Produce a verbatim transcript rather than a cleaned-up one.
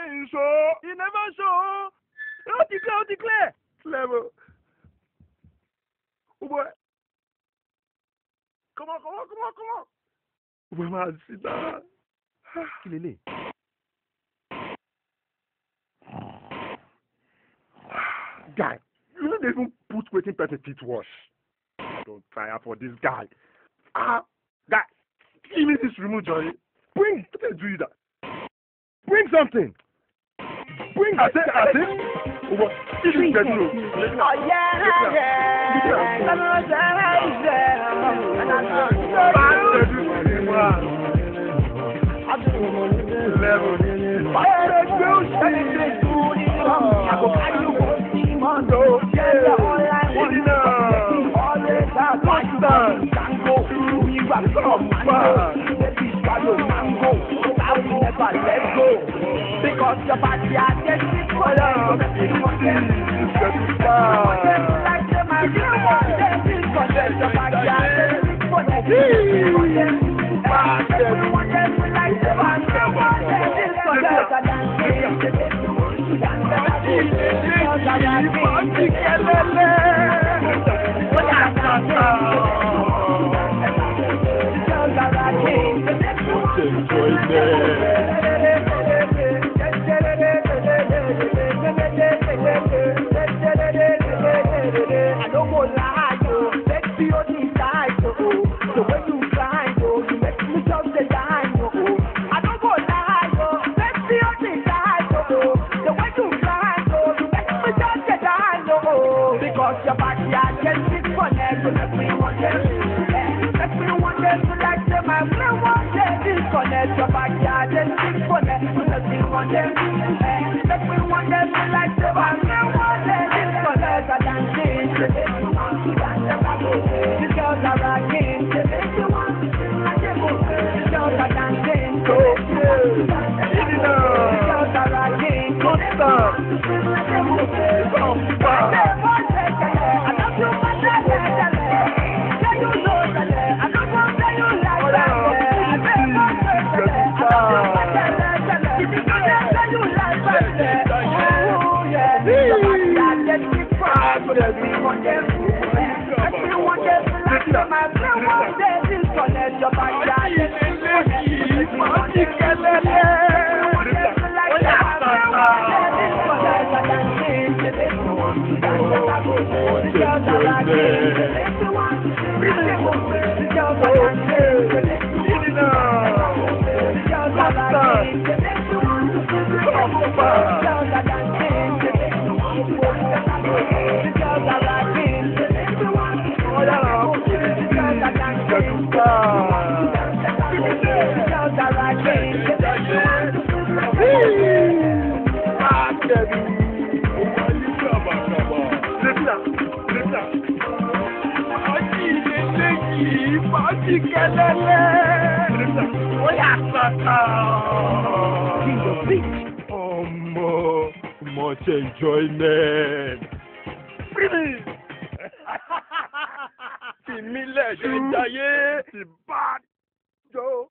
didn't show. He never show. How declare? How declare? Clever. Oh boy. Come on, come on, come on, come on. Oh boy, man, sit down. Kilele. Guy, you don't even put waiting person feet wash. Don't try out for this guy. Ah, guy, give me this remote, Johnny. Bring, let me do that. Bring something. Bring. I said, I said. Oh, what? This is the rule. Oh yeah, yeah. Because your body has get sick for them. Like them, I really want them. Because your body has get sick for them. Everyone them like them, I really want them. Because they're dancing. I don't want to lie, yo. Let's be on the side, yo. The way you grind, yo, you make me just the line, yo. I don't want to lie, yo. Let's be on the side, yo. The way you grind, yo, you make me just the line, yo. Because your body I can sit for them, so let me want them. Let me want them to like them, I really want them. Disconnect your body I can sit for them, so let me want them. Let me want them to like them, I really want them. Disconnect your dancing, the make you want to dance the babo. The girls are rocking, the make you want to sing like the book. The girls are dancing, the make you want to dance the babo. The girls are rocking, the make you want to sing like the book. I love you, my love, yeah, you know that I don't want that you like that. I love you, my love, if you know that you like that. Oh yeah, somebody I get me proud, but everyone them, everyone them like them, everyone them disconnect your body. I get me proud, everyone them like them, everyone them disconnect your dancing, the make you want to dance the babo. The girls are rocking, the make you want to sing the book. The girls are dancing, the make you want to dance the babo. The girls are rocking, the make you want to sing the book. The girls are dancing, the make you want to dance the babo. The girls are rocking, the make you want to sing the book. The girls are dancing, the make you want to dance the babo. The girls are rocking, the make you want to sing the book. Oh, more, much enjoyment. Really? Fimi le je jaye. Ti bad. Yo.